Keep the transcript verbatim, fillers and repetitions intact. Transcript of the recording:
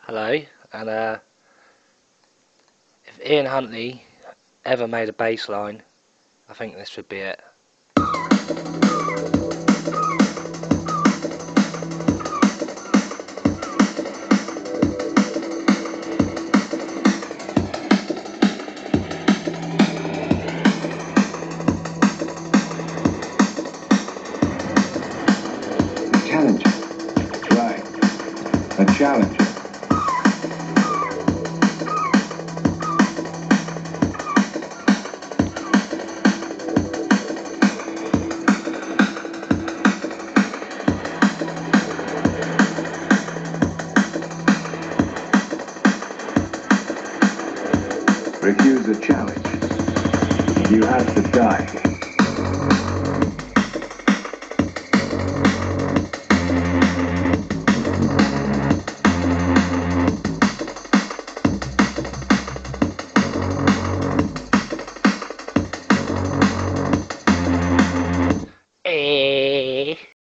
Hello, and uh, if Ian Huntley ever made a bass line, I think this would be it. Challenger, right, a challenger. Refuse a challenge, you have to die.